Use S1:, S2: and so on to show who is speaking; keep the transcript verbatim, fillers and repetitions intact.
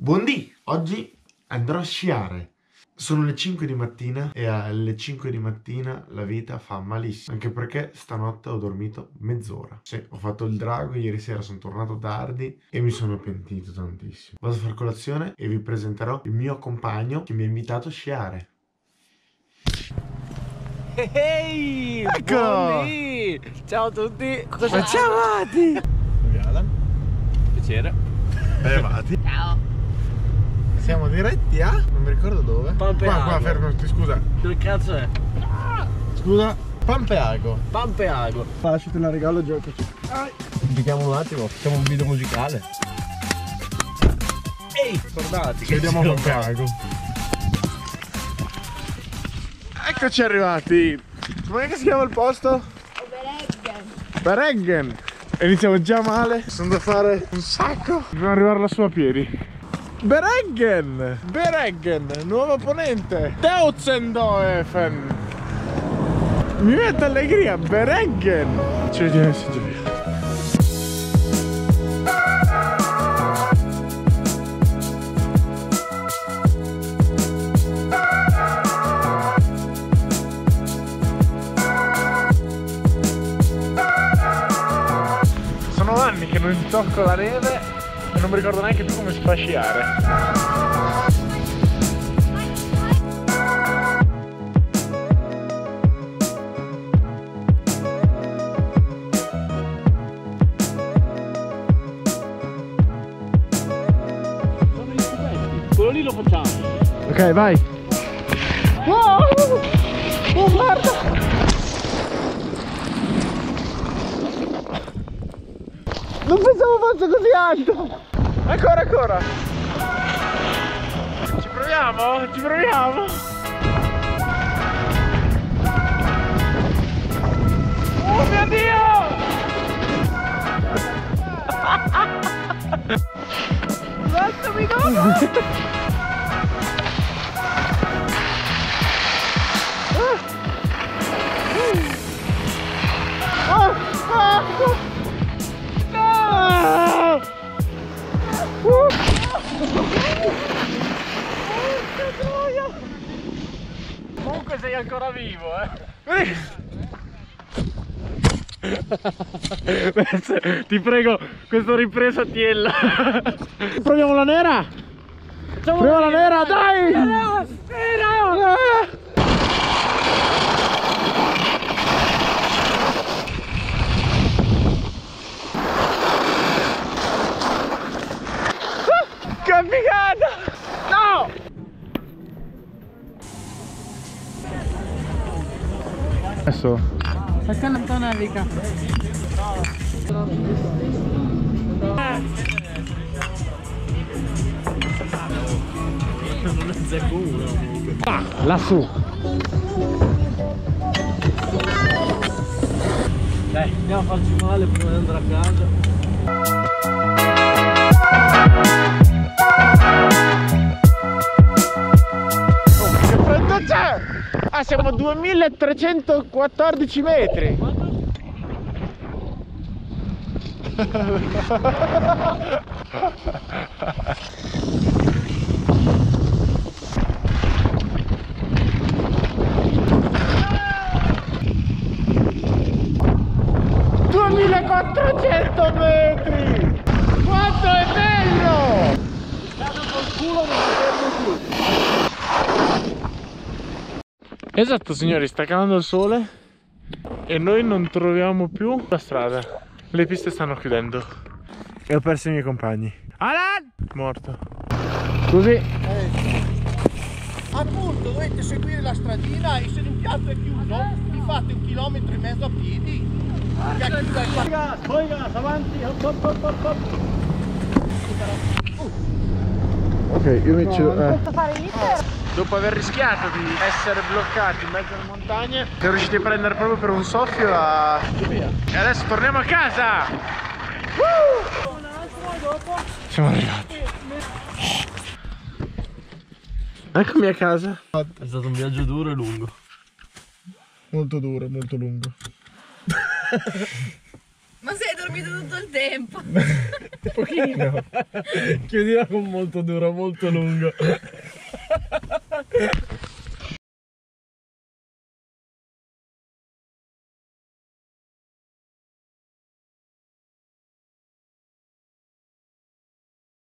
S1: Buondì! Oggi andrò a sciare. Sono le cinque di mattina e alle cinque di mattina la vita fa malissimo. Anche perché stanotte ho dormito mezz'ora. Sì, ho fatto il drago, ieri sera sono tornato tardi e mi sono pentito tantissimo. Vado a fare colazione e vi presenterò il mio compagno che mi ha invitato a sciare.
S2: Ehi!
S1: Ecco!
S2: Buondì! Ciao a tutti!
S1: Ma ciao Mati!
S2: Piacere.
S1: Benvenuti.
S3: Ciao.
S1: Siamo diretti a... non mi ricordo dove.
S2: Pampeago.
S1: Qua, qua, fermati, scusa.
S2: Dove cazzo è?
S1: Scusa. Pampeago.
S2: Pampeago.
S1: Lasciate la regalo, giocaci.
S2: Indichiamo un attimo, facciamo un video musicale. Ehi! Guardate,
S1: Ci vediamo a Pampeago. Eccoci arrivati. Com'è che si chiama il posto?
S3: Bereggen.
S1: Bereggen. Iniziamo già male. Sono da fare un sacco. Dobbiamo arrivare lassù a piedi. Bereggen. Bereggen. Nuovo opponente. Deutzendoefen. Mi mette allegria. Bereggen. Ci vediamo in gioia. Sono anni che non tocco la neve e non mi ricordo neanche più come si fa a sciare.
S2: Quello lì lo facciamo.
S1: Ok, vai. Wow! Oh, guarda! Non pensavo fosse così alto! Ancora, ancora! Ci proviamo? Ci proviamo? Oh mio Dio! Lasciami dopo! Ah! Ah! No! Uh!
S2: Comunque sei ancora vivo, eh!
S1: Ti prego, questa ripresa tiella. Proviamo la nera? Proviamo la nera, dai! Nera! Nera! Che figata! No! Adesso
S3: Perché non torna Enrica?
S2: Non è zecco uno comunque.
S1: ah, lassù.
S2: Dai, andiamo a farci male prima di andare a casa.
S1: Oh, che freddo c'è! Ah, siamo a duemilatrecentoquattordici metri! duemilaquattrocento metri! Quanto è bello!
S2: Cado col culo, non mi fermo più.
S1: Esatto signori, sta calando il sole e noi non troviamo più la strada. Le piste stanno chiudendo e ho perso i miei compagni. Alan! Morto. Così.
S4: Eh, appunto dovete seguire la stradina e se l'impianto è chiuso vi fate un chilometro e mezzo a piedi che chiude il
S2: Poi gas, poi gas, avanti, hop hop hop hop hop.
S1: Ok, io mi ci... eh.
S3: Posso fare l'iter?
S1: Dopo aver rischiato di essere bloccati in mezzo alle montagne, siamo riusciti a prendere proprio per un soffio a... E adesso torniamo a casa! Woo! Siamo arrivati. Eccomi a casa.
S2: È stato un viaggio duro e lungo.
S1: Molto duro, molto lungo.
S3: Ma sei dormito tutto il tempo.
S2: Pochino. Chiudila con molto duro, molto lungo.